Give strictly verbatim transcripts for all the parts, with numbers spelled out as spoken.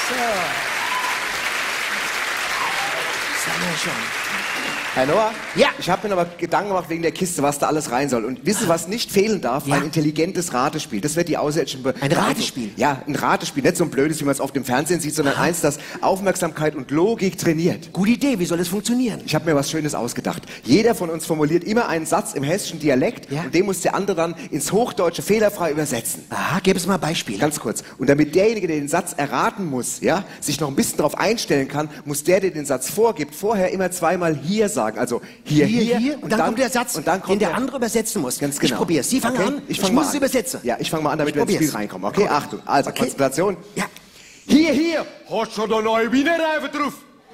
So. Das haben wir schon. Herr Noah? Ja. Ich habe mir aber Gedanken gemacht wegen der Kiste, was da alles rein soll. Und wissen Sie, was nicht fehlen darf? Ja. Ein intelligentes Ratespiel. Das wird die Außerirdischen... Be Ein Ratespiel? Ja, ein Ratespiel. Nicht so ein blödes, wie man es auf dem Fernsehen sieht, sondern eins, das Aufmerksamkeit und Logik trainiert. Gute Idee, wie soll das funktionieren? Ich habe mir was Schönes ausgedacht. Jeder von uns formuliert immer einen Satz im hessischen Dialekt Ja. und den muss der andere dann ins Hochdeutsche fehlerfrei übersetzen. Aha, gib es mal Beispiele. Ganz kurz. Und damit derjenige, der den Satz erraten muss, ja, sich noch ein bisschen darauf einstellen kann, muss der, der den Satz vorgibt, vorher immer zweimal hier sagen. Also hier, Hier, hier, hier, und, dann, kommt der Satz, und dann kommt den der andere übersetzen muss. Ganz genau. Ich probier's. Sie fangen Okay? an, ich, ich fang muss mal es an. übersetzen. Ja, ich fange mal an, damit Ich wir ins Spiel probier's. reinkommen. Okay, Okay. Achtung. Also, Okay. Konzentration. Ja. Hier, hier, hast schon da neue Wienerreifen drauf?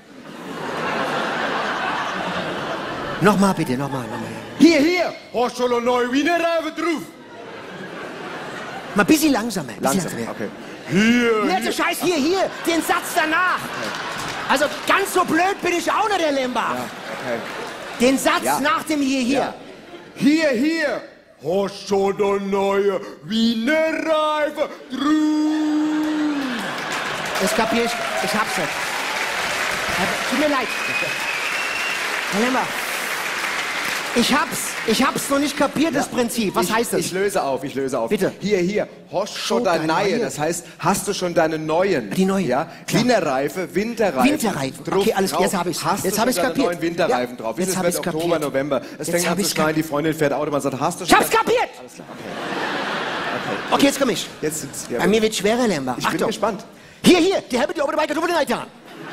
Nochmal bitte, nochmal, nochmal. Hier, hier, hast schon da neue Wienerreifen drauf? Mal ein bisschen langsamer. Bisschen Langsam, langsamer. okay. Hier, Nicht so scheiß hier, hier, den Satz danach. Also ganz so blöd bin ich auch nicht, der Lembach. okay. Den Satz Ja. nach dem hier, hier. Ja. Hier, hier, hast schon da neue Wienerreifen drauf? Das kapier ich, ich hab's nicht. Also, tut mir leid. Herr Lembach, ich hab's, ich hab's noch nicht kapiert, das Prinzip. Was ich, heißt das? Ich löse auf, ich löse auf. Bitte. Hier, hier, hast schon Schon deine deine neue, neue. das heißt, hast du schon deine neuen? Die neuen. Ja, Klar. Winterreife, Winterreifen. Winterreifen. drauf, Okay, alles klar, jetzt drauf. hab ich's. Hast Jetzt du hab schon ich's deine kapiert. neuen Winterreifen Ja, drauf? jetzt Es hab wird ich's Oktober, kapiert. November. Es Jetzt fängt hab an zu ich's schneien, die Freundin fährt Auto, man sagt, hast du Ich schon? hab's kapiert! Alles klar, okay. Okay, jetzt komm ich. Jetzt sind's, ja, Bei mir wird schwerer, Lembach. ich bin Achtung. gespannt. Hier, hier, die Hälfte, die oben dabei Kartoffeln reingetan.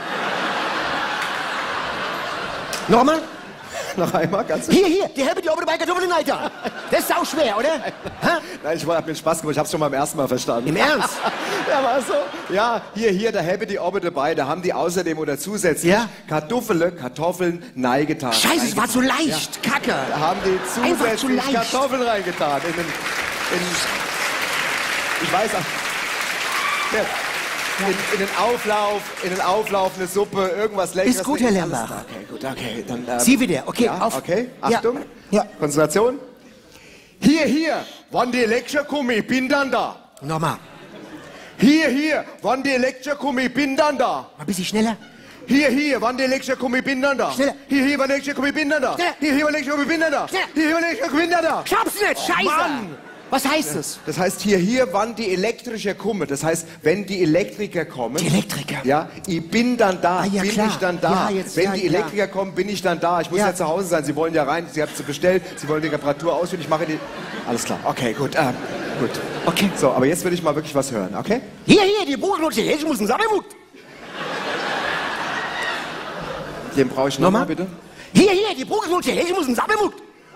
Nochmal. Noch einmal, ganz Hier, hier, die Hälfte, die oben dabei Kartoffeln reingetan. Das ist auch schwer, oder? Hä? Nein, ich habe mir Spaß gemacht, ich hab's schon beim ersten Mal verstanden. Im Ernst? Ja, war so. Ja, hier, hier, da habe die Obbe dabei, da haben die außerdem oder zusätzlich Ja. Kartoffeln, Kartoffeln, neigetan. Scheiße, es war zu leicht. Kacke. Da haben die Einfach zu zusätzlich leicht. Kartoffeln reingetan. In den, in, ich weiß auch. Ja, in, in den Auflauf, in den Auflauf eine Suppe, irgendwas Leckeres. Ist gut, Herr Alles Lembach. klar. Okay, gut, okay. Dann, ähm, Sie wieder. Okay, ja, auf. Okay, Ja. Achtung. Ja. Konzentration. Hier, hier, wann die Lecture kommen, ich bin dann da. Nochmal. Hier, hier, wann die Lecture kommen, ich bin dann da. Mal ein bisschen schneller. Hier, hier, wann die Lecture kommen, ich bin dann da. Schneller. Hier, hier, wann die Lecture kommen, ich bin dann da. Schneller. Hier, hier, wann die Lecture kommen, ich bin dann da. Schneller. Hier, hier, wann die Lecture kommen, ich bin dann da. Ich hab's nicht. Scheiße. Mann. Was heißt das? Das heißt hier, hier, wann die Elektriker kommen. Das heißt, wenn die Elektriker kommen. Die Elektriker. Ja, ich bin dann da. Ah, ja, bin klar. ich dann da. Ja, jetzt, wenn ja, die ja. Elektriker kommen, bin ich dann da. Ich muss ja. Ja. zu Hause sein. Sie wollen ja rein. Sie haben es bestellt. Sie wollen die Reparatur ausführen. Ich mache die. Alles klar. Okay, gut. Äh, gut. Okay. So, aber jetzt will ich mal wirklich was hören, okay? Hier, hier, die Buchnutsche. Ich muss einen Sammelmut. Den brauche ich nochmal, Nochmal? bitte. Hier, hier, die Buchnutsche. Ich muss einen Sammelmut.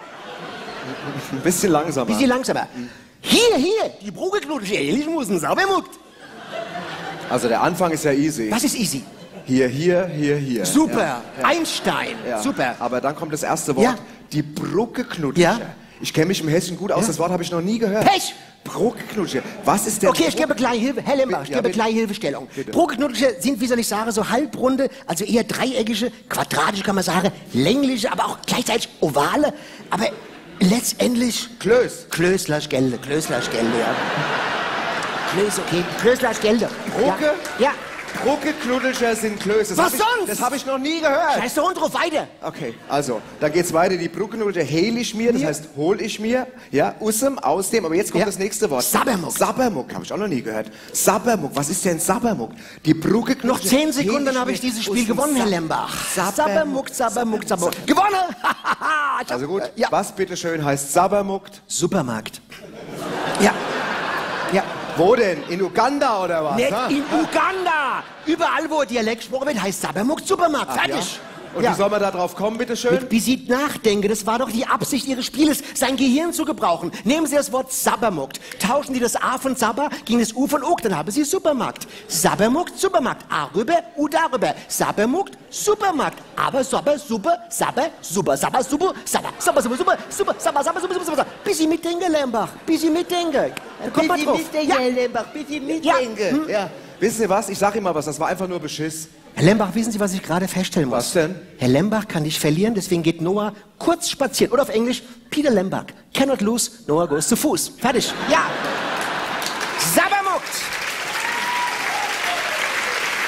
Ein bisschen langsamer. Bisschen langsamer. Hier, hier, die Brugeknutsche. Ich muss einen Sammelmut. Also der Anfang ist ja easy. Was ist easy? Hier, hier, hier, hier. Super. Ja, ja. Einstein. Ja. Super. Aber dann kommt das erste Wort. Ja. Die Bruckeknutsche. Ja. Ich kenne mich im Hessischen gut aus. Ja. Das Wort habe ich noch nie gehört. Pech. Bruckeknutsche. Was ist denn... Okay, ich gebe gleich Hilfe. Herr Lembach, ich Ja, gebe bitte. gleich Hilfestellung. Bitte. Brugeknutsche sind, wie soll ich sagen, so halbrunde, also eher dreieckige, quadratische kann man sagen, längliche, aber auch gleichzeitig ovale, aber letztendlich... Klöß. Klöslasch Gelde, Klöslasch Gelde, ja. Klöß, okay, Klöslasch Gelde. Brucke? Ja. ja. Bruckeknuddelscher sind Klöße. Das Was hab ich, sonst? Das habe ich noch nie gehört. Scheiß doch drauf, weiter. Okay, also, da geht's weiter. Die Bruckeknuddelscher hehl ich mir, das Ja. heißt, hol ich mir, ja, usem, aus dem, aber jetzt kommt Ja. das nächste Wort. Sabbermuck. Sabbermuck, habe ich auch noch nie gehört. Sabbermuck, was ist denn Sabbermuck? Die Bruckeknuddelscher... Noch zehn Sekunden, dann hehl habe ich mir dieses Spiel aus dem gewonnen, Herr Sab- Lembach. Sabbermuck, Sabbermuck, Sabbermuck, Sabbermuck. Gewonnen! Ich hab- Also gut, Ja. was bitteschön heißt Sabbermuckt? Supermarkt. Ja. Ja. Wo denn? In Uganda oder was? Nicht ha? in Uganda! Überall, wo Dialekt gesprochen wird, heißt Sabbermuck Supermarkt. Ach, Fertig. ja? Und Ja. wie soll man da drauf kommen, bitteschön? Mit Bisit nachdenken, das war doch die Absicht Ihres Spieles, sein Gehirn zu gebrauchen. Nehmen Sie das Wort Sabbermuckt. Tauschen Sie das A von Sabber gegen das U von Ug, dann haben Sie Supermarkt. Sabbermuckt, Supermarkt. A rüber, U darüber. Sabbermuckt, Supermarkt. Aber Sabber, super, Sabber, super, Sabber, super, Sabber, Sabber, super, super, super, Sabber, Sabber, super, super, super. Bisschen mitdenken, Lembach. Bisschen mitdenken. Da kommt man drauf. mitdenken, Herr Lembach, bitte mitdenken. Hm. Ja. Wissen Sie was? Ich sag Ihnen mal was, das war einfach nur Beschiss. Herr Lembach, wissen Sie, was ich gerade feststellen muss? Was denn? Herr Lembach kann nicht verlieren, deswegen geht Noah kurz spazieren. Oder auf Englisch, Peter Lembach. Cannot lose, Noah goes zu Fuß. Fertig. Ja. Sabbermuckt.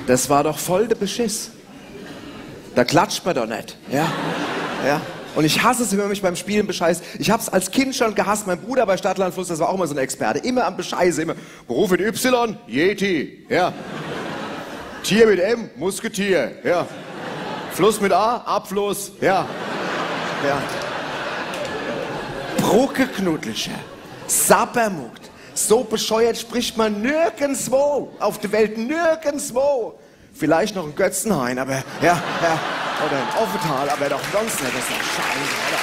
Das war doch voll der Beschiss. Da klatscht man doch nicht. Ja, ja. Und ich hasse es, wenn man mich beim Spielen bescheißt. Ich hab's als Kind schon gehasst. Mein Bruder bei Stadtland Fluss, das war auch immer so ein Experte. Immer am Bescheiße, immer. Beruf mit Y, Yeti. Ja. Tier mit M, Musketier. Ja. Fluss mit A, Abfluss. Ja. Ja. Bruckeknuddliche. Sabbermuckt. So bescheuert spricht man nirgendwo. Auf der Welt nirgendwo. Vielleicht noch in Götzenhain, aber ja, ja. Oder in Offental, aber doch sonst nicht. Das ist doch scheiße, oder?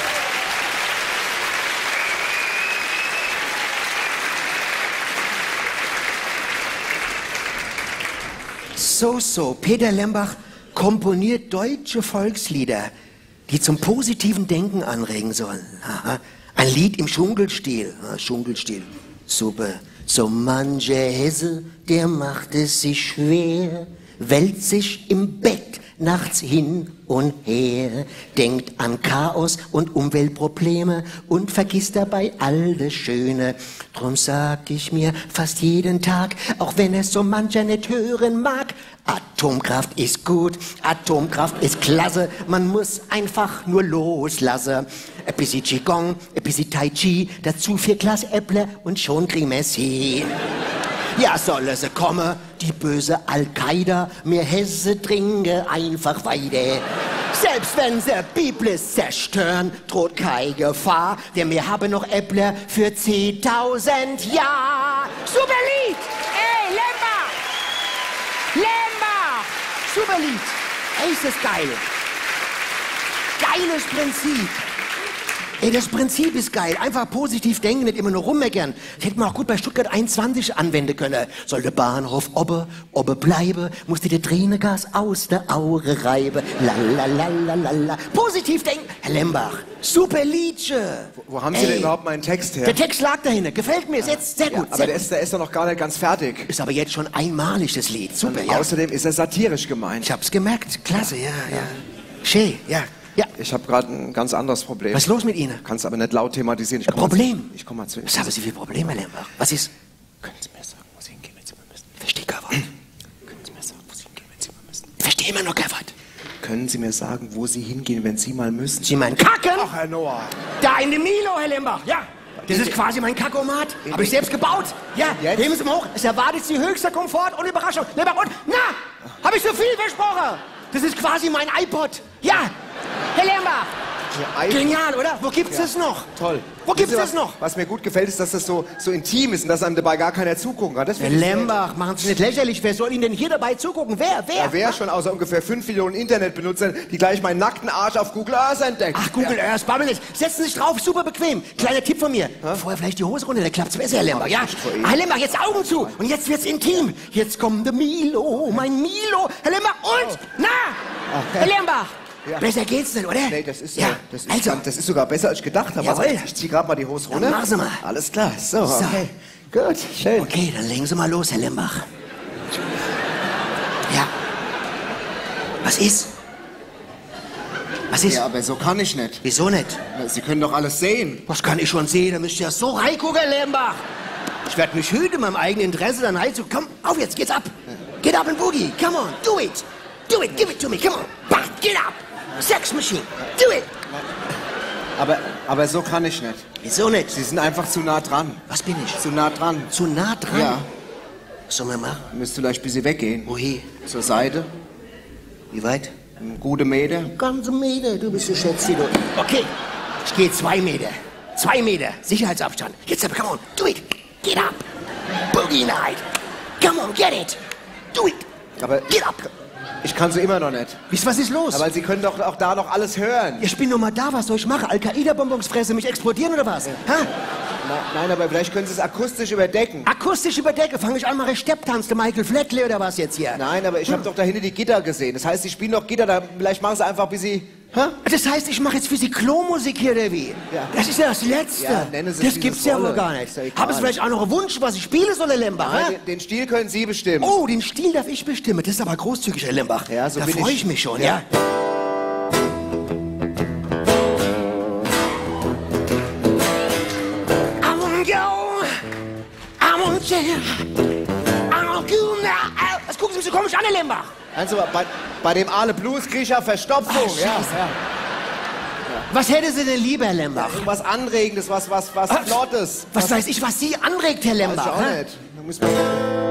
So, so, Peter Lembach komponiert deutsche Volkslieder, die zum positiven Denken anregen sollen. Aha. Ein Lied im Schungelstil. Ah, Schungelstil. Super. So manche Hesse, der macht es sich schwer, wälzt sich im Bett nachts hin und her, denkt an Chaos und Umweltprobleme und vergisst dabei all das Schöne. Drum sag ich mir fast jeden Tag, auch wenn es so mancher nicht hören mag, Atomkraft ist gut, Atomkraft ist klasse, man muss einfach nur loslassen. Ein bisschen Qigong, ein bisschen Tai Chi, dazu vier Glas Äpple und schon kriegen wir sie. Ja, soll sie kommen, die böse Al-Qaida, mir Hesse trinke einfach weiter. Selbst wenn sie Biblis zerstören, droht keine Gefahr, denn wir haben noch Äpple für zehntausend Jahre. Super Lied! Ey, Lembach! Lembach! Super Lied! Ey, ist das geil! Geiles Prinzip! Ey, das Prinzip ist geil. Einfach positiv denken, nicht immer nur rummeckern. Das hätte man auch gut bei Stuttgart einundzwanzig anwenden können. Soll der Bahnhof obbe, obbe bleibe, musste der Tränengas aus der Aure reiben. Lalalala. Positiv denken. Herr Lembach, super Liedje. Wo, wo haben Sie Ey. denn überhaupt meinen Text her? Der Text lag dahinter. Gefällt mir. Ist jetzt sehr gut. Ja, aber sehr der gut. ist, der ist doch noch gar nicht ganz fertig. Ist aber jetzt schon einmalig, das Lied. Super, Und ja. außerdem ist er satirisch gemeint. Ich hab's gemerkt. Klasse, ja, ja. Schön, ja. Ja. Ich habe gerade ein ganz anderes Problem. Was ist los mit Ihnen? Kannst aber nicht laut thematisieren. Ich Ein komm mal Problem? Zu, ich komme mal zu Ihnen. Was haben Sie für Probleme, Herr Lembach? Was ist? Können Sie mir sagen, wo Sie hingehen, wenn Sie mal müssen? Ich verstehe kein Wort. Können Sie mir sagen, wo Sie hingehen, wenn Sie mal müssen? Ich verstehe immer noch kein Wort. Können Sie mir sagen, wo Sie hingehen, wenn Sie mal müssen? Sie meinen Kacken? Ach, Herr Noah. Da in dem Milo, Herr Lembach, ja. Das ist quasi mein Kackomat. Habe ich selbst gebaut. Ja, Jetzt? heben Sie mal hoch. Es erwartet Sie höchster Komfort und Überraschung. Lembach, und, na, habe ich so viel versprochen? Das ist quasi mein iPod. Ja, Herr Lembach. Ja, iPod. Genial, oder? Wo gibt's das noch? Toll. Wo gibt's Wissen Sie, das noch? Was, was mir gut gefällt, ist, dass das so, so intim ist und dass einem dabei gar keiner zugucken kann. Das Herr finde ich sehr- Lembach, machen Sie nicht lächerlich. Wer soll Ihnen denn hier dabei zugucken? Wer? Wer? Ja, wer schon außer ungefähr fünf Millionen Internetbenutzern, die gleich meinen nackten Arsch auf Google Earth entdecken. Ach, Google Earth, babbel nicht. Setzen Sie sich drauf, super bequem. Kleiner Tipp von mir. Vorher vielleicht die Hose runter, dann klappt's besser, Herr Lembach. Ja, vor Ihnen. Herr Lembach, jetzt Augen zu. Und jetzt wird's intim. Jetzt kommt der Milo, mein Milo. Herr Lembach, und? Na? Herr Lembach. Ja. Besser geht's nicht, oder? Nee, das ist, ja. ja. das, ist also, ganz- das ist sogar besser, als ich gedacht habe. Jawohl. Also, ich zieh gerade mal die Hose runter. machen Sie mal. Alles klar. So, So. okay. Gut, schön. okay, dann legen Sie mal los, Herr Lembach. Ja. Was ist? Was ist? Ja, aber so kann ich nicht. Wieso nicht? Sie können doch alles sehen. Was kann ich schon sehen? Da müsst ihr ja so reingucken, Lembach. Ich werde mich hüten, in meinem eigenen Interesse dann reinzu. Komm, auf jetzt, geht's ab. Get up and boogie. Come on, do it. Do it, give it to me. Come on. Bah, get up. Sex Machine. Do it. Aber, aber so kann ich nicht. Wieso nicht? Sie sind einfach zu nah dran. Was bin ich? Zu nah dran. Zu nah dran? Ja. Was sollen wir machen? Müsst vielleicht ein bisschen weggehen. Wohin? Zur Seite. Wie weit? Eine gute Meter. Ganze Meter, du bist geschätzt, du. Okay, ich gehe zwei Meter. Zwei Meter, Sicherheitsabstand. Jetzt aber, come on, do it. Get up. Boogie Night. Come on, get it. Do it. Aber Get up. ich kann so immer noch nicht. Wisst, was ist los? Aber Sie können doch auch da noch alles hören. Ich bin nur mal da, was soll ich machen? Al-Qaida-Bonbons fressen, mich explodieren oder was? Ha? Na, nein, aber vielleicht können Sie es akustisch überdecken. Akustisch überdecke, fange ich an, mache ich Stepptanz, der Michael Flatley oder was jetzt hier? Nein, aber ich habe doch da hinten die Gitter gesehen. Das heißt, Sie spielen doch Gitter, da vielleicht machen Sie einfach ein bisschen... Hä? Das heißt, ich mache jetzt für Sie Klo-Musik hier, oder wie? Ja. Das ist ja das Letzte. Ja, nennen Sie es, das wie gibt's Sie ja wollen. wohl gar nicht. Ist ja egal. Haben Sie vielleicht auch noch einen Wunsch, was ich spiele soll, Herr Lembach? Nein, hä? den, den Stil können Sie bestimmen. Oh, den Stil darf ich bestimmen. Das ist aber großzügig, Herr Lembach. Ja, so da bin freue ich. ich mich schon, Ja. ja. I wanna go, I wanna chill, I wanna go now. Was gucken Sie rufen Sie komisch an, Herr Lembach. Also, bei, bei dem Ale Blues kriege ich ja Verstopfung. Ach, ja, Scheiße. ja. Was hätte Sie denn lieber, Herr Lembach? Irgendwas Anregendes, was, was, was Ah, Flottes. Was weiß ich, was Sie anregt, Herr Weiß ich Lembach? auch hä? nicht. Da muss man...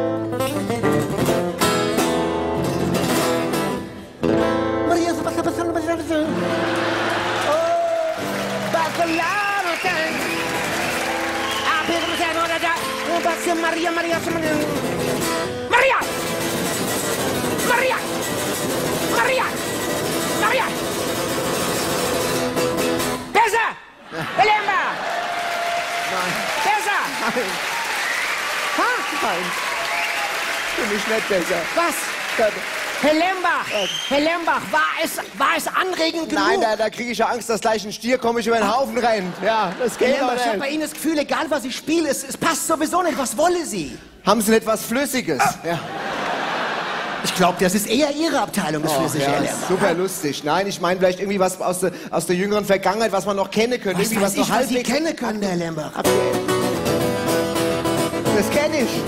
Maria, was ist das? Oh, Barcelona, Ah, Pedro, Senhora, da. Oh, was ist Maria, Maria, Maria. Maria! Maria! Maria! Maria! Besser! Herr Lembach! Nein, Besser! nein. Ha? Nein. Finde ich nicht besser. Was? Da, Herr Lembach! Herr Lembach, war es, war es anregend genug? nein, da, da kriege ich ja Angst, dass gleich ein Stier komme ich über den Haufen rennt. Ja, das Herr geht Lembach, ich doch habe bei nicht. Ihnen das Gefühl, egal was ich spiele, es, es passt sowieso nicht. Was wolle Sie? Haben Sie nicht was Flüssiges? Ja. Ich glaube, das ist eher Ihre Abteilung, das Oh, Flüssige, ja, Herr Lembach. super lustig. Nein, ich meine vielleicht irgendwie was aus der, aus der jüngeren Vergangenheit, was man noch kennen könnte. Was irgendwie weiß ich, noch was Sie halbwegs... kennen können, Herr Lembach. Okay. Das kenne ich.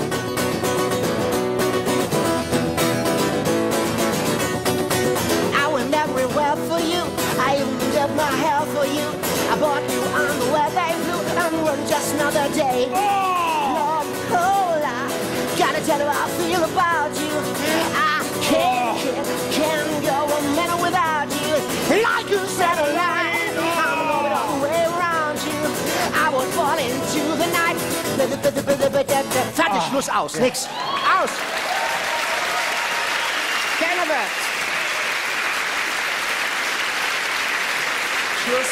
I went everywhere for you. I even did my hair for you. I bought you underwear they blue and run just another day. Lord, Cola, gotta tell you how I feel about you. I can't, can't go a minute without you. Like you said, a line, I'm going all the way around you. I would fall into the night. Fertig, Schluss, aus, nix. Aus! Keine Welt. Schluss.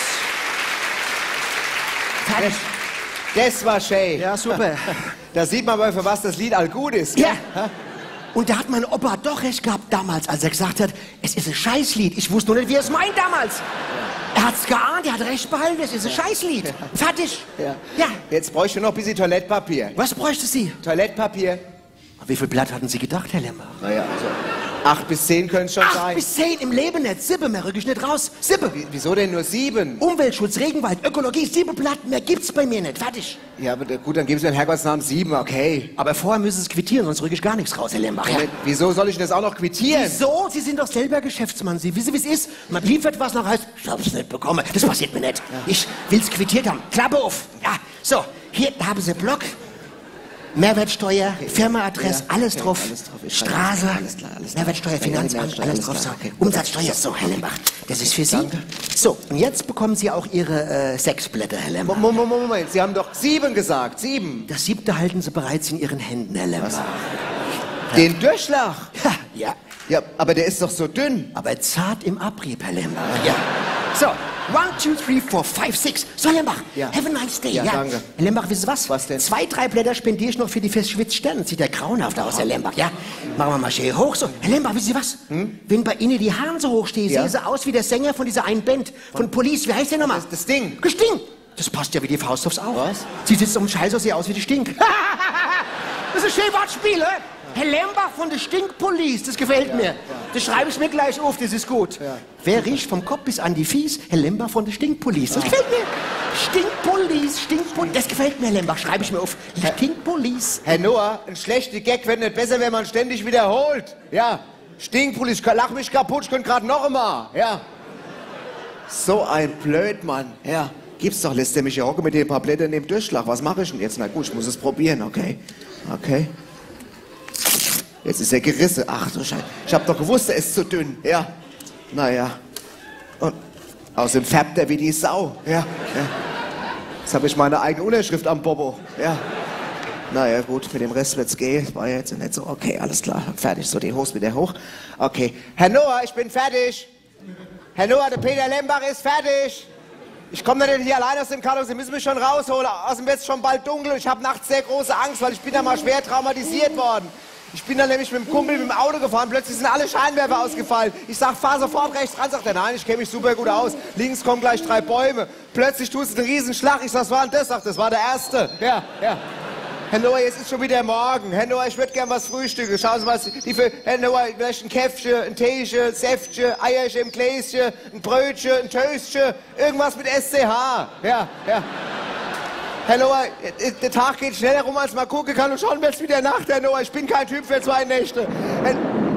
Fertig. Das war schön. Ja, super. Da sieht man aber, für was das Lied all gut ist. Ja. gell? Und da hat mein Opa doch recht gehabt damals, als er gesagt hat, es ist ein Scheißlied. Ich wusste nur nicht, wie er es meint damals. Er hat's geahnt, er hat recht behalten, es ist ein Scheißlied. Fertig. Ja. Ja. Jetzt bräuchte ich noch ein bisschen Toilettpapier. Was bräuchte sie? Toilettpapier? Wie viel Blatt hatten Sie gedacht, Herr Lembach? Naja, also acht bis zehn können es schon Acht sein. bis zehn im Leben nicht. Sippe, mehr rück ich nicht raus. Sippe. Wie- Wieso denn nur sieben? Umweltschutz, Regenwald, Ökologie, sieben Blatt, mehr gibt's bei mir nicht. Fertig. Ja, aber gut, dann geben Sie den Herrgottsnamen sieben, okay. Aber vorher müssen Sie es quittieren, sonst rück ich gar nichts raus, Herr Lembach. Ja. Wieso soll ich das auch noch quittieren? Wieso? Sie sind doch selber Geschäftsmann. Sie wissen, wie es ist. Man liefert was, nach heißt, ich hab's nicht bekommen. Das passiert mir nicht. Ich will's quittiert haben. Klappe auf. Ja, so. Hier haben Sie Block. Mehrwertsteuer, Firmaadresse, Ja, alles okay, drauf. alles drauf. Ich schreibe Straße, alles klar, alles klar. Mehrwertsteuer, Ja, Finanzamt, Mehrwertsteuer, alles alles drauf. klar, So. okay. Umsatzsteuer, so, Herr Lembach. Das ist für Sie. Danke. So, und jetzt bekommen Sie auch Ihre äh, sechs Blätter, Herr Lembach. Moment, Moment, Moment, Sie haben doch sieben gesagt. Sieben. Das siebte halten Sie bereits in Ihren Händen, Herr Lembach. Den Durchschlag. Ja, ja. Ja, aber der ist doch so dünn. Aber zart im Abrieb, Herr Lembach. Ja. So, one, two, three, four, five, six. So, Lembach, Ja. have a nice day. Ja, danke. Herr Lembach, wissen Sie was? Was denn? Zwei, drei Blätter spendiere ich noch für die Festschwitzsterne. Sieht ja grauenhaft aus, Herr Lembach, ja? Machen wir mal schön hoch. So, Herr Lembach, wissen Sie was? Hm? Wenn bei Ihnen die Haaren so hoch stehen, Ja. sehen Sie aus wie der Sänger von dieser einen Band, von Police. Wie heißt der nochmal? Das, das Ding. Gesting. Das passt ja wie die Faust aufs Auge. Was? Sie sitzt um Scheiß aus, sie aus wie die Stink. Das ist ein schönes Wortspiel, hä? Herr Lembach von der Stinkpolice, das gefällt mir. Das schreibe ich mir gleich auf, das ist gut. Wer riecht vom Kopf bis an die Fies? Herr Lembach von der Stinkpolice, das gefällt mir. Stinkpolice, Stinkpolice, das gefällt mir, Herr Lembach, schreibe ich mir auf. Stinkpolice. Herr Noah, ein schlechter Gag wird nicht besser, wenn man ständig wiederholt. Ja. Stinkpolice, ich lach mich kaputt, ich könnte gerade noch einmal. Ja. So ein Blödmann. Ja. Gibt's doch, lässt er mich hier hocken mit den paar Blättern neben Durchschlag. Was mache ich denn jetzt? Na gut, ich muss es probieren, okay. Okay. Jetzt ist er gerissen. Ach du Scheiße. Ich hab doch gewusst, er ist zu dünn. Ja. Naja. Und außerdem färbt er wie die Sau. Ja. Ja. Jetzt habe ich meine eigene Unterschrift am Bobo. Ja. Naja, gut, mit dem Rest wird's gehen. Das war ja jetzt nicht so. Okay, alles klar. Fertig. So, die Hose wieder hoch. Okay. Herr Noah, ich bin fertig. Herr Noah, der Peter Lembach ist fertig. Ich komme nicht hier allein aus dem Karton. Sie müssen mich schon rausholen. Außerdem wird es schon bald dunkel. Ich habe nachts sehr große Angst, weil ich bin da mal schwer traumatisiert worden. Ich bin dann nämlich mit dem Kumpel mit dem Auto gefahren, plötzlich sind alle Scheinwerfer ausgefallen. Ich sag, fahr sofort rechts ran, sagt er, nein, ich kenne mich super gut aus. Links kommen gleich drei Bäume. Plötzlich tust du einen Riesenschlag. Ich sag, was war denn das? Sagt, das war der erste. Ja, ja. Herr Noah, jetzt ist schon wieder morgen. Herr Noah, ich würde gern was frühstücken. Schauen Sie mal, die für Herr Noah, vielleicht ein Käffchen, ein Teechen, ein Säftchen, Eierchen im Gläschen, ein Brötchen, ein Toastchen, irgendwas mit S C H. Ja, ja. Herr Noah, der Tag geht schneller rum, als man gucken kann und schon wird's wieder Nacht, Herr Noah. Ich bin kein Typ für zwei Nächte. Herr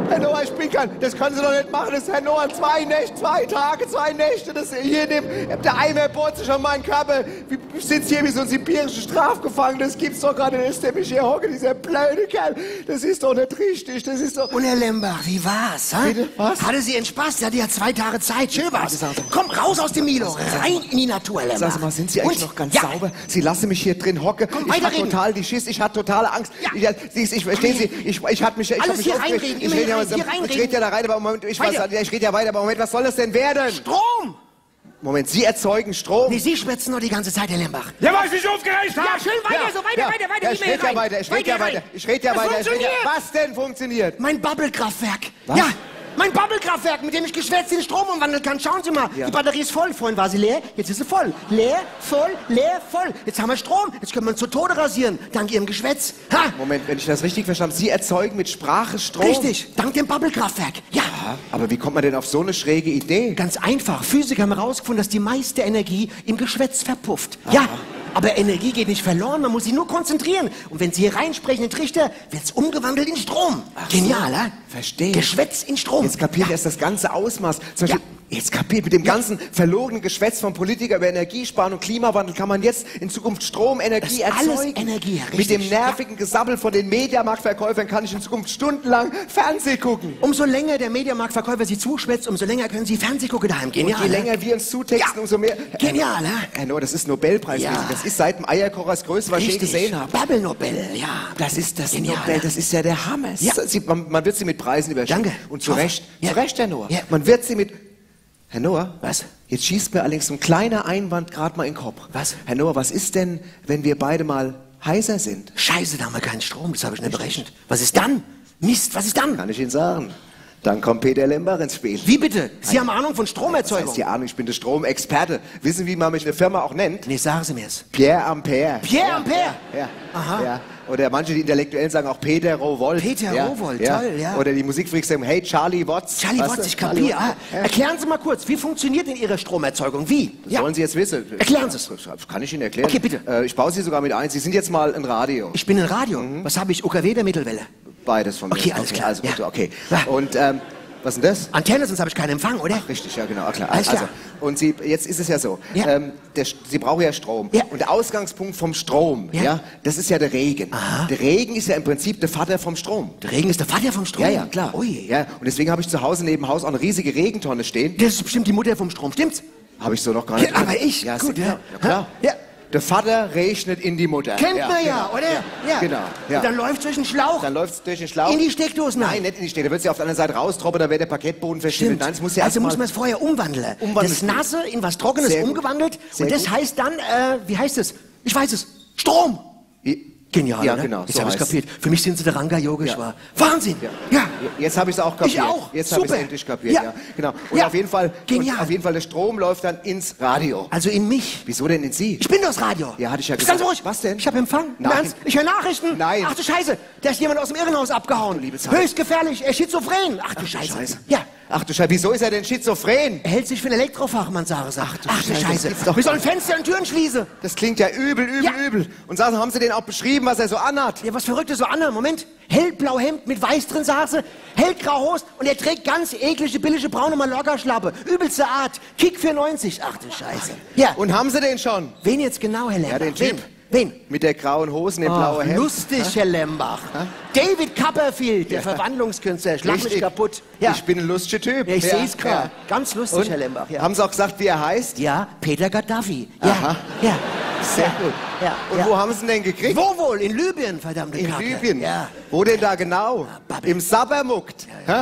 Herr Noah, ich bin kein... Das können Sie doch nicht machen. Das ist Herr Noah, zwei Nächte, zwei Tage, zwei Nächte. Das hier in dem... Der Eimer bohrt sich an meinen Körper. Ich sitze hier wie so ein sibirischer Strafgefangener. Das gibt's doch gar nicht. Das ist der mich hier hocke, dieser blöde Kerl. Das ist doch nicht richtig. Das ist doch... Und Herr Lembach, wie war's? Ha? Bitte, was? Hatte Sie Ihren Spaß? Sie hatte ja zwei Tage Zeit. Schön war's. Komm, raus aus dem Milo. Rein in die Natur, Herr Lembach. Sagen Sie mal, sind Sie eigentlich Und? noch ganz Ja. sauber? Sie lassen mich hier drin hocken. Komm, ich hatte weiterreden. total die Schiss. Ich hatte totale Angst. Ja. Ich, Sie, ich, verstehen Sie, ich, ich hatte mich... Ich Alles hab mich hier aufgeregt. reinreden, Ich immer rede hier ja, rein, hier reinreden. ich rede ja da rein, aber Moment, ich, weiß, Weiter. ja, ich rede ja weiter, aber Moment, was soll das denn werden? Strom! Moment, Sie erzeugen Strom? Nee, Sie schwätzen nur die ganze Zeit, Herr Lembach. Ja, weil ich mich aufgeregt habe! Ja, schön weiter, Ja, so weiter, ja, weiter, weiter. Ja, ich E-Mail rede ja rein. weiter, ich rede ja rein. weiter, ich rede ja Das weiter. ich rede ja, funktioniert. was denn funktioniert? Mein Bubble-Kraftwerk. Was? Ja, mein Bubble-Kraftwerk, mit dem ich geschwätzt in Strom umwandeln kann. Schauen Sie mal, Ja. die Batterie ist voll. Vorhin war sie leer, jetzt ist sie voll. Leer, voll, leer, voll. Jetzt haben wir Strom, jetzt können wir uns zu Tode rasieren, dank Ihrem Geschwätz. Ha! Moment, wenn ich das richtig verstanden habe, Sie erzeugen mit Sprache Strom? Richtig, dank dem Bubble-Kraftwerk. Ja. Ja, aber wie kommt man denn auf so eine schräge Idee? Ganz einfach. Physiker haben herausgefunden, dass die meiste Energie im Geschwätz verpufft. Ja, aber Energie geht nicht verloren, man muss sie nur konzentrieren. Und wenn Sie hier reinsprechen in den Trichter, wird's umgewandelt in Strom. Genial, hä? Verstehe. Geschwätz in Strom. Jetzt kapiert Ja. erst das ganze Ausmaß. Zum Beispiel, jetzt kapiert, mit dem ganzen verlogenen Geschwätz von Politikern über Energiesparen und Klimawandel kann man jetzt in Zukunft Strom, Energie Das ist alles erzeugen. Energie, Mit richtig. dem nervigen Gesabbel von den Mediamarktverkäufern kann ich in Zukunft stundenlang Fernsehen gucken. Umso länger der Mediamarktverkäufer Sie zuschwätzt, umso länger können Sie Fernsehen gucken daheim. Genial, Und je ne? länger wir uns zutexten, Ja. umso mehr... Genial, ne? Herr Noah, das ist Nobelpreis. Ja. Das ist seit dem Eierkocher das Größte, was ich je Richtig. gesehen habe. Bubble Nobel, ja. Das ist das Genial, Nobel, ne? das ist ja der Hammer. Ja. Sie, man, man wird sie mit Preisen überschütten. Danke. Und zu Hoffe. Recht, Ja. zu Recht, Herr Noah. Ja. Man wird sie mit... Herr Noah? Was? Jetzt schießt mir allerdings so ein kleiner Einwand gerade mal in den Kopf. Was? Herr Noah, was ist denn, wenn wir beide mal heiser sind? Scheiße, da haben wir keinen Strom, das habe ich nicht berechnet. Was ist dann? Mist, was ist dann? Kann ich Ihnen sagen. Dann kommt Peter Lembach ins Spiel. Wie bitte? Sie haben Ahnung von Das Stromerzeugung? heißt die Ahnung, ich bin der Stromexperte. Wissen, wie man mich eine Firma auch nennt? Nee, sagen Sie mir's. Pierre Ampere. Pierre ja, Ampere? Ja, ja. Aha. Ja. Oder manche, die Intellektuellen sagen auch Peter Rowold. Peter ja, Rowold, toll, ja. Oder die Musikfreaks sagen, hey, Charlie Watts. Charlie Weißt Watts, du? ich Charlie kapier. Watts. Ah, erklären Sie mal kurz, wie funktioniert denn Ihre Stromerzeugung? Wie? Das wollen Sie jetzt wissen. Erklären Sie es. Das kann ich Ihnen erklären. Okay, bitte. Äh, ich baue Sie sogar mit ein. Sie sind jetzt mal ein Radio. Ich bin ein Radio. Was habe ich? U K W der Mittelwelle? Beides von mir. Okay, alles klar. Also gut, Ja. okay. Ja. Und ähm, was ist denn das? Antenne, sonst habe ich keinen Empfang, oder? Richtig, ja genau, klar. Alles klar. Also, und Sie, jetzt ist es ja so, Ja. ähm, der, Sie brauchen ja Strom. Ja. Und der Ausgangspunkt vom Strom, ja. Ja. das ist ja der Regen. Aha. Der Regen ist ja im Prinzip der Vater vom Strom. Der Regen ist der Vater vom Strom? Ja, ja, klar. Ui. Ja, und deswegen habe ich zu Hause neben dem Haus auch eine riesige Regentonne stehen. Das ist bestimmt die Mutter vom Strom, stimmt's? Habe ich so noch gar nicht. Ja, aber ich? Ja, Gut, ja. ja. ja klar. Ja. Der Vater regnet in die Mutter. Kennt man ja, genau. oder? Ja. Genau. Ja. Und dann läuft durch den Schlauch. Dann läuft es durch den Schlauch. In die Steckdosen Nein, rein. nicht in die Steckdose. Da wird sie auf der anderen Seite raustroppen, da wird der Parkettboden verschimmelt. Stimmt. Nein, es muss ja also erst muss mal- man es vorher umwandeln. Umwandeln. Das Nasse in was Trockenes Sehr gut. umgewandelt. Sehr und das gut. heißt dann, äh, wie heißt es? Ich weiß es. Strom. Genial, Ja, oder? genau, Jetzt so habe ich heißt's. kapiert. Für mich sind sie der Ranga Yogeshwar. Wahnsinn. Ja. Ja. Jetzt habe ich es auch kapiert. Ich auch. Jetzt habe ich es Super. endlich kapiert. Ja. Ja. Genau. Und Ja. auf jeden Fall, Genial. Und auf jeden Fall, der Strom läuft dann ins Radio. Also in mich. Wieso denn in Sie? Ich bin das Radio. Ja, hatte ich ja Bist ganz gesagt. ruhig. Was denn? Ich habe Empfang. Im Nein. Ernst? Ich höre Nachrichten. Nein. Ach du Scheiße. Da ist jemand aus dem Irrenhaus abgehauen. liebe Zeit. Höchst gefährlich. Er ist schizophren. Ach du Scheiße. Scheiße. Ja. Ach du Scheiße, wieso ist er denn schizophren? Er hält sich für einen Elektrofachmann, sage sie. Ach du Scheiße, das Scheiße. gibt's doch Wir gar sollen Fenster und Türen schließen. Das klingt ja übel, übel, Ja. übel. Und sagen Sie, haben Sie den auch beschrieben, was er so anhat? Ja, was Verrücktes so an. Moment. Hellblau Hemd mit weiß drin, sagt sie. Hellgrau Hose und er trägt ganz eklige, billige, braune Mallorca-Schlappe. Übelste Art. Kick vier neunzig. Ach du Scheiße. Ja. Und haben Sie den schon? Wen jetzt genau, Herr Lembach? Ja, den Typ. Wen? Wen? Mit der grauen Hose, dem Ach, blauen Hemd. lustig, Herr Lembach. David Copperfield, der Verwandlungskünstler. Schlag mich Richtig. kaputt. Ja. Ich bin ein lustiger Typ. Ja, ich Ja, seh's gerade. ja. Ganz lustig, Und? Herr Lembach. Ja. Haben Sie auch gesagt, wie er heißt? ja, Peter Gaddafi. Ja. Aha. Ja. Sehr ja. gut. Ja. Und ja. wo haben Sie ihn denn gekriegt? Wo wohl? In Libyen, verdammte In Kacke. Libyen? Ja. Wo denn da genau? Babbel. Im Sabbermukt? Hä?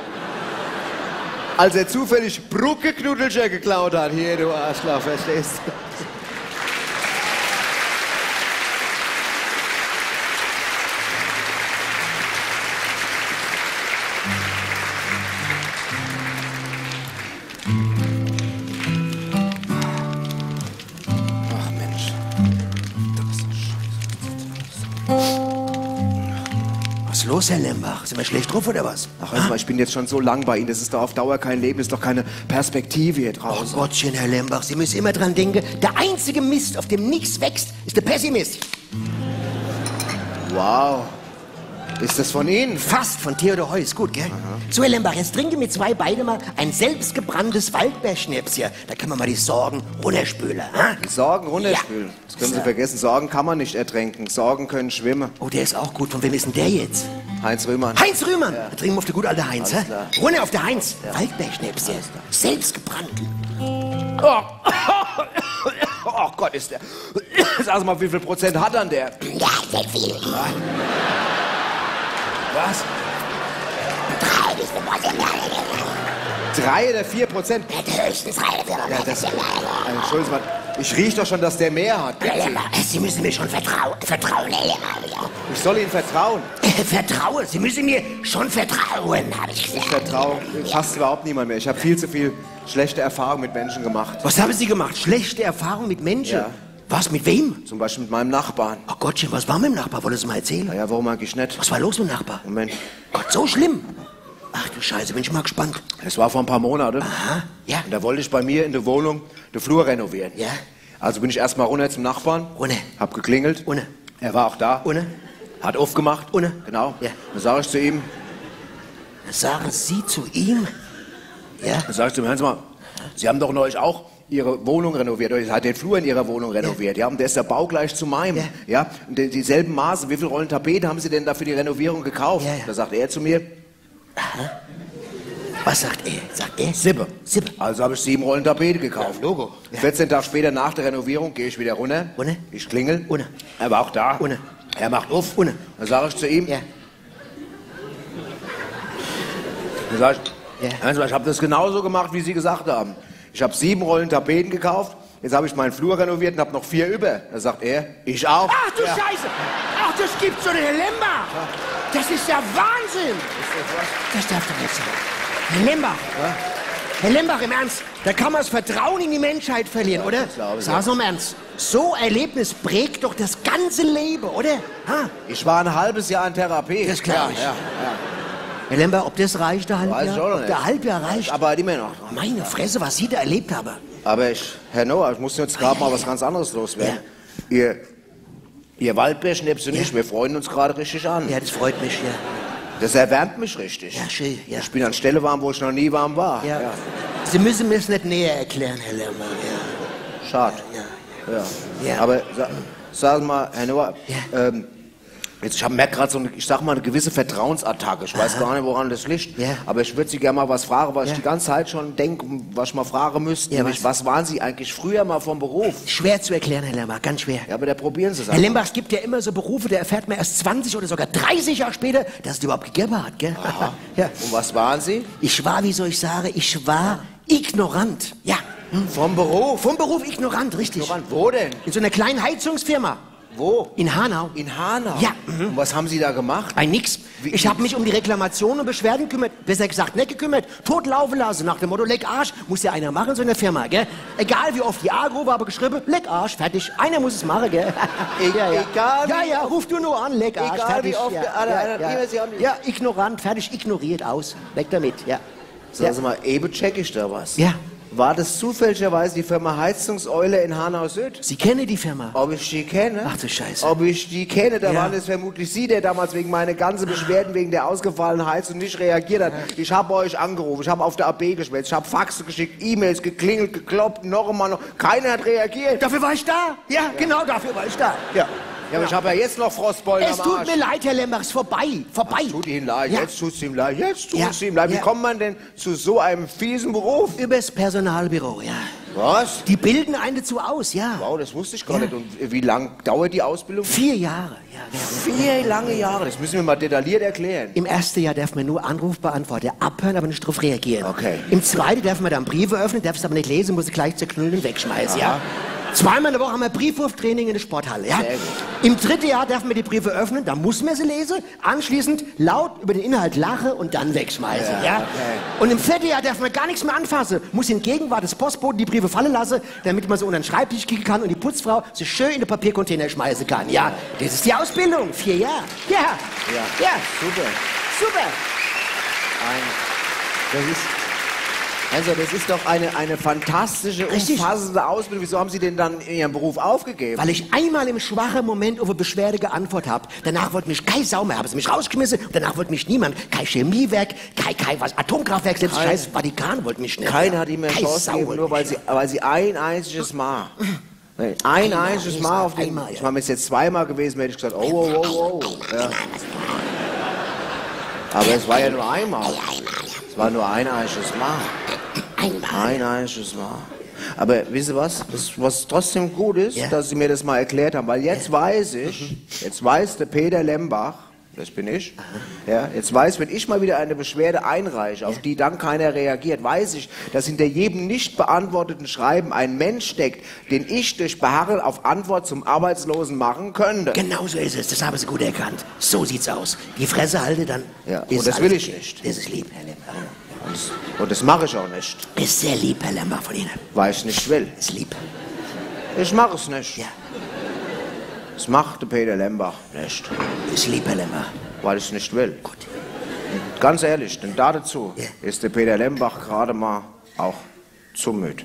Als er zufällig Brucke-Knudelscher geklaut hat. Hier, du Arschloch, verstehst du? Ach Mensch. Was ist los, Herr Lembach? Sind wir schlecht drauf oder was? Ach, hör mal, ich bin jetzt schon so lang bei Ihnen. Das ist doch auf Dauer kein Leben. Das ist doch keine Perspektive hier Oh draußen. Gottchen, Herr Lembach, Sie müssen immer dran denken, der einzige Mist, auf dem nichts wächst, ist der Pessimist. Wow. Ist das von Ihnen? Fast von Theodor Heuss, gut, gell? Aha. So, Herr Lembach, jetzt trinken wir zwei beide mal ein selbstgebranntes Waldbeerschnaps hier. Da können wir mal die Sorgen runterspülen. Ha? Die Sorgen runterspülen? Ja. Das können Sie vergessen. Sorgen kann man nicht ertränken. Sorgen können schwimmen. Oh, der ist auch gut. Von wem ist denn der jetzt? Heinz Rühmann. Heinz Rühmann! Ja. Da trinken wir auf der gute alte Heinz, hä? Runter auf der Heinz. Ja. Waldbeerschnaps hier. Selbstgebrannt. Oh. Oh Gott, ist der... Sag mal, wie viel Prozent hat dann der? Ja, sehr viel. Was? Drei bis vier Prozent. Drei oder vier Prozent? Ja, höchstens drei oder vier ja, das, Entschuldigung mal, ich riech doch schon, dass der mehr hat. Sie müssen mir schon vertrauen. Vertrauen, Herr Lembach. Ich soll Ihnen vertrauen. Vertrauen, Sie müssen mir schon vertrauen, habe ich gesagt. Ich vertraue fast überhaupt niemand mehr. Ich habe viel zu viel schlechte Erfahrungen mit Menschen gemacht. Was haben Sie gemacht? Schlechte Erfahrungen mit Menschen? Ja. Was, mit wem? Zum Beispiel mit meinem Nachbarn. Ach Gottchen, was war mit dem Nachbar? Wolltest du mal erzählen? Naja, warum eigentlich nicht? Was war los mit dem Nachbar? Moment. Gott, so schlimm? Ach du Scheiße, bin ich mal gespannt. Es war vor ein paar Monaten. Aha, ja. Und da wollte ich bei mir in der Wohnung den Flur renovieren. Ja. Also bin ich erstmal runter zum Nachbarn. Ohne. Hab geklingelt. Ohne. Er war auch da. Ohne. Hat aufgemacht. Ohne. Genau. Ja. Dann sage ich zu ihm. Sagen Sie zu ihm? Ja. Dann sage ich zu ihm, hören Sie mal, Sie haben doch neulich auch Ihre Wohnung renoviert, oder Sie hat den Flur in Ihrer Wohnung renoviert, ja, ja? Und der ist der baugleich zu meinem, ja, ja? Und die, dieselben Maße, wie viele Rollen Tapete haben Sie denn da für die Renovierung gekauft? Ja, ja. Da sagt er zu mir, aha. Was sagt er? Sagt er? Sippe. Sippe. Also habe ich sieben Rollen Tapete gekauft. Ja, Logo. Ja. vierzehn Tage später nach der Renovierung gehe ich wieder runter. Ohne? Ich klingel. Ohne. Er war auch da. Ohne. Er macht auf. Ohne. Dann sage ich zu ihm, Ja. dann sag ich, Ja. hören Sie mal, ich habe das genauso gemacht, wie Sie gesagt haben. Ich habe sieben Rollen Tapeten gekauft, jetzt habe ich meinen Flur renoviert und habe noch vier über. Da sagt er, ich auch. Ach du ja. Scheiße! Ach, das gibt's doch nicht, Herr Lembach! Das ist ja Wahnsinn! Das darf doch nicht sein. Herr Lembach! Ja? Herr Lembach, im Ernst, da kann man das Vertrauen in die Menschheit verlieren, oder? glaube ich, Sag's ja. noch im Ernst. So ein Erlebnis prägt doch das ganze Leben, oder? Ha? Ich war ein halbes Jahr in Therapie. Das glaub ja, ich. Ja, ja. Herr Lembach, ob das reicht, der Halbjahr? Weiß ich auch noch ob nicht. der Halbjahr reicht? Aber immer noch. Meine Fresse, was Sie da erlebt haben. Aber ich, Herr Noah, ich muss jetzt gerade mal was ganz anderes loswerden. Ihr, ihr Waldbeerschnäpse nicht, wir freuen uns gerade richtig an. Ja, das freut mich, ja. Das erwärmt mich richtig. Ja, schön, ja. Ich bin an Stelle warm, wo ich noch nie warm war. Ja. Ja. Sie müssen mir es nicht näher erklären, Herr Lembach. Ja. Schade. Ja. Ja. Ja. Aber sa sagen Sie mal, Herr Noah, Ja. ähm, jetzt, ich merke gerade so eine, ich sag mal, eine gewisse Vertrauensattacke. Ich weiß gar nicht, woran das liegt. Ja. Aber ich würde Sie gerne mal was fragen, weil Ja. ich die ganze Zeit schon denke, was ich mal fragen müsste. Ja, nämlich, was? was waren Sie eigentlich früher mal vom Beruf? Schwer zu erklären, Herr Lembach, ganz schwer. Ja, aber da probieren Sie es Herr einfach. Lembach, es gibt ja immer so Berufe, da erfährt man erst zwanzig oder sogar dreißig Jahre später, dass es die überhaupt gegeben hat, gell? Ja. Und was waren Sie? Ich war, wie soll ich sagen, ich war ignorant. Ja. Hm. Vom Beruf? Vom Beruf ignorant, richtig. Ignorant. Wo denn? In so einer kleinen Heizungsfirma. Wo? In Hanau. In Hanau? Ja. Mhm. Und was haben Sie da gemacht? Ein Nix. Wie- Ich habe mich um die Reklamationen und Beschwerden gekümmert. Besser gesagt, nicht gekümmert. Totlaufen lassen. Nach dem Motto, leck Arsch. Muss ja einer machen, so eine Firma, gell? Egal wie oft die A-Grube habe geschrieben, leck Arsch, fertig. Einer muss es machen, gell? E- egal Ja, wie ja, oft- ruf du nur an, leck Arsch, Egal fertig. wie oft ja, der- einer- ja, einer- ja. wie Sie haben- ja, ignorant, fertig, ignoriert, aus. Weg damit, ja. Sagen Sie mal, eben check ich da was. Ja. War das zufälligerweise die Firma Heizungseule in Hanau-Süd? Sie kennen die Firma. Ob ich die kenne? Ach du Scheiße. Ob ich die kenne, da Ja. waren es vermutlich Sie, der damals wegen meiner ganzen Beschwerden wegen der ausgefallenen Heizung nicht reagiert hat. Ich habe euch angerufen, ich habe auf der A B geschwätzt, ich habe Faxe geschickt, E-Mails geklingelt, gekloppt, noch einmal noch. Keiner hat reagiert. Dafür war ich da. Ja, genau dafür war ich da. Ja. Ja, aber ich habe ja jetzt noch Frostbeulen Es am tut Arsch. mir leid, Herr Lembach, es ist vorbei. Vorbei. Tut Ihnen leid, Ja. jetzt tut's ihm leid, jetzt tut's Ja. ihm leid. Wie Ja. kommt man denn zu so einem fiesen Beruf? Übers Personalbüro, ja. Was? Die bilden einen dazu aus, ja. Wow, das wusste ich gar Ja. nicht. Und wie lang dauert die Ausbildung? Vier Jahre, ja. ja. Vier lange Jahre, das müssen wir mal detailliert erklären. Im ersten Jahr darf man nur Anrufbeantworter abhören, aber nicht drauf reagieren. Okay. Im zweiten darf man dann Briefe öffnen, darf es aber nicht lesen, muss es gleich zerknüllen und wegschmeißen, ja. Zweimal in der Woche haben wir Briefwurftraining in der Sporthalle, ja. Sehr gut. Im dritten Jahr darf man die Briefe öffnen, dann muss man sie lesen, anschließend laut über den Inhalt lachen und dann wegschmeißen, ja. Ja, ja? okay. Und im vierten Jahr darf man gar nichts mehr anfassen, muss in Gegenwart des Postboten die Briefe fallen lassen, damit man so unter den Schreibtisch kicken kann und die Putzfrau so schön in den Papiercontainer schmeißen kann, ja. Das ist die Ausbildung, vier Jahre. Ja, Ja. ja, Super. super. Ein, das ist, Also, das ist doch eine, eine fantastische, Richtig. umfassende Ausbildung. Wieso haben Sie denn dann in Ihrem Beruf aufgegeben? Weil ich einmal im schwachen Moment auf eine Beschwerde geantwortet habe. Danach wollte mich kein Sau mehr, haben sie mich rausgeschmissen. Und danach wollte mich niemand. Kein Chemiewerk, kein, kein was, Atomkraftwerk, selbst Kein- scheiß Vatikan wollte mich nicht. Keiner mehr. hat ihm mehr Kein Chance Sau gegeben, wollte nur weil mich sie, weil sie ein einziges Mal. Nee, ein Einmal, einziges Mal auf den. einmal, ja. Ich meine, wenn es jetzt zweimal gewesen wäre, hätte ich gesagt, oh, oh, oh, oh. Ja. Aber es war ja nur einmal. Es war nur ein einziges Mal. Einmal. Ein einziges Mal. Aber wisst ihr was? Das, was trotzdem gut ist, Ja. dass Sie mir das mal erklärt haben, weil jetzt weiß ich, jetzt weiß der Peter Lembach, das bin ich, ja, jetzt weiß, wenn ich mal wieder eine Beschwerde einreiche, auf die dann keiner reagiert, weiß ich, dass hinter jedem nicht beantworteten Schreiben ein Mensch steckt, den ich durch Beharren auf Antwort zum Arbeitslosen machen könnte. Genau so ist es, das haben Sie gut erkannt. So sieht's aus. Die Fresse halte, dann Ja, ist und das will alles ich gut. nicht. Das ist lieb, Herr Lemmer. Und das, und das mache ich auch nicht, Ist sehr lieb, Herr Lemmer, von Ihnen. weil ich nicht will. Ist lieb. Ich mache es nicht. Ja, Das macht der Peter Lembach nicht, ist lieb, Herr Lemmer. weil ich es nicht will. Gut. Und ganz ehrlich, denn dazu Ja. ist der Peter Lembach gerade mal auch zu müde.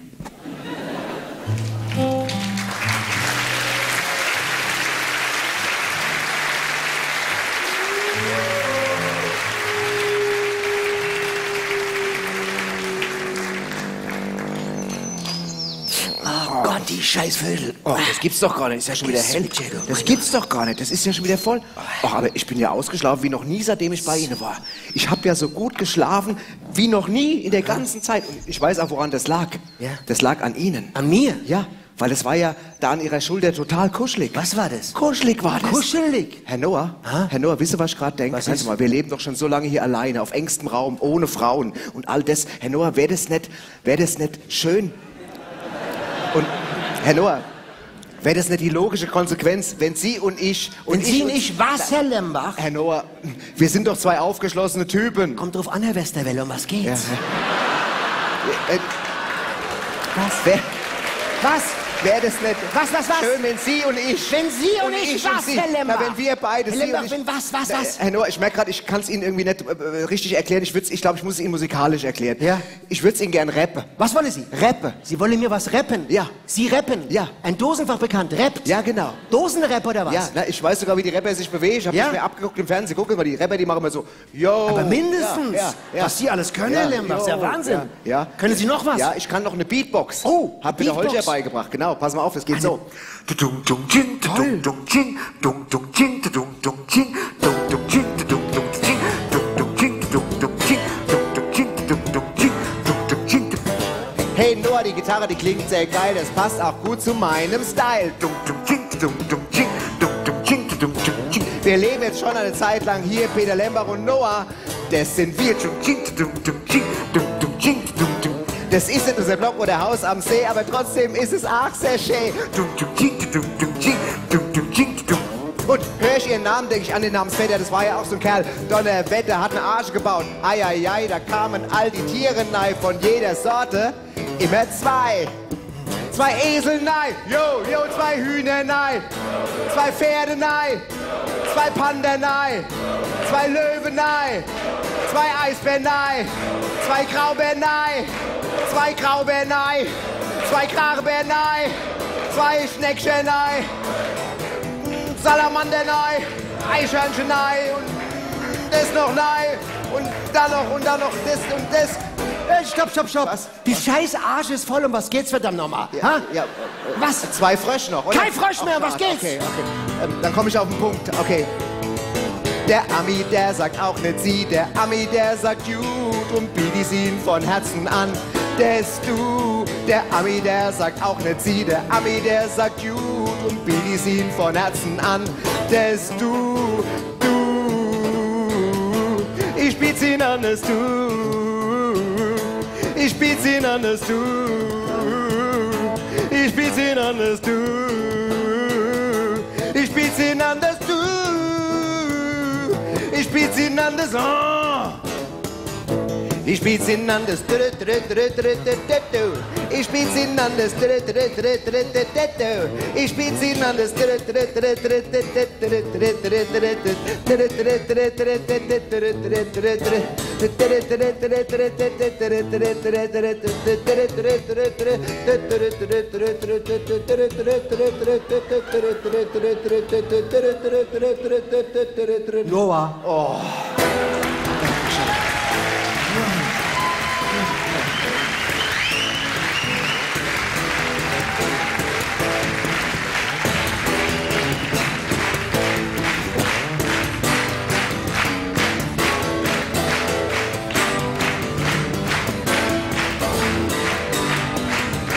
Oh Gott, die Scheißvögel. Oh, das gibt's doch gar nicht. Ist ja schon wieder hell. Switcher, du. Das gibt's doch gar nicht. Das ist ja schon wieder voll. Oh, aber ich bin ja ausgeschlafen wie noch nie, seitdem ich bei Ihnen war. Ich habe ja so gut geschlafen wie noch nie in der ganzen Zeit. Und ich weiß auch, woran das lag. Ja. Das lag an Ihnen. An mir? Ja, weil es war ja da an Ihrer Schulter total kuschelig. Was war das? Kuschelig war das. Kuschelig. Herr Noah, Ha? Herr Noah, wisst ihr, was ich gerade denke? Was Hören ist? Sie mal, wir leben doch schon so lange hier alleine, auf engstem Raum, ohne Frauen und all das. Herr Noah, wäre das nicht, wäre das nicht schön? Und Herr Noah, wäre das nicht die logische Konsequenz, wenn Sie und ich und Und Sie und uns- ich, was, Herr Lembach? Herr Noah, wir sind doch zwei aufgeschlossene Typen. Kommt drauf an, Herr Westerwelle, um was geht's? Ja. Äh, Was? Wäre Was? wär das nicht Was, was, was? schön, wenn Sie und ich... Wenn Sie und ich, was, Sie, Herr Lembach? Na, wenn wir beide, Herr Sie Lembach, und ich... wenn was, was, Na, was? Herr Noah, ich merke gerade, ich kann es Ihnen irgendwie nicht äh, richtig erklären. Ich, würd's- ich glaube, ich muss es Ihnen musikalisch erklären. Ja. Ich würde es Ihnen gern rappen. Was wollen Sie? Rappen. Sie wollen mir was rappen? Ja. Sie rappen? Ja. Ein Dosenfachbekannt rappt? Ja, genau. Dosenrap oder was? Ja, na, ich weiß sogar, wie die Rapper sich bewegen. Ich habe Ja? mich mir abgeguckt im Fernsehen. Guck mal, die Rapper, die machen immer so, yo. Aber mindestens. Ja, ja, ja. Was Sie alles können, Ja, Herr Lembach, ist ja yo, Wahnsinn. Ja, ja. Können Sie noch was? Ja, ich kann noch eine Beatbox. Oh, Hab mir der Beatbox. Holger beigebracht. Genau, pass mal auf, es geht so. Hey Noah, die Gitarre, die klingt sehr geil. Das passt auch gut zu meinem Style. Wir leben jetzt schon eine Zeit lang hier, Peter Lembach und Noah. Das sind wir. Das ist nicht unser Block oder Haus am See, aber trotzdem ist es auch sehr schön. Und höre ich Ihren Namen, denke ich an den Namensvetter, das war ja auch so ein Kerl. Donnerwetter, hat eine Arsch gebaut. Eieiei, da kamen all die Tiere nein, von jeder Sorte. Immer zwei. Zwei Esel nein, yo, yo, zwei Hühner nein. Zwei Pferde nein. Zwei Panda nein. Zwei Löwen nein. Zwei Eisbären nein. Zwei Graubären nein. Zwei Graubären nein. Zwei Kragebären nein. Zwei Schneckchen nein. Salamander nein, Eichhörnchen nein und das noch nein und dann noch und dann noch das und das. Äh, stopp, stopp, stopp. Was? Die scheiß Arsch ist voll, um was geht's verdammt nochmal? Ha? ja, äh, Was? Zwei Frösche noch, oder? Kein Frosch mehr, Ach, was schade. geht's? Okay, okay. Ähm, dann komme ich auf den Punkt, okay. Der Ami, der sagt auch nicht sie, der Ami, der sagt gut und bietet ihn von Herzen an. Das du, der Ami, der sagt auch nicht sie, der Ami, der sagt gut und bietet ihn von Herzen an. Das du, du, ich biet's ihn an, das du, ich biet's ihn an, das du, ich biet's ihn an, das du, ich biet's ihn an, das du. Ich biet's ihnen an das oh. Ich biet's ihnen an das Ich bin's in anders. Ich bin's in anders. Noah. Oh.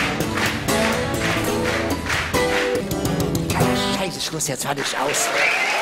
Scheiße, Schluss, jetzt hatte ich aus.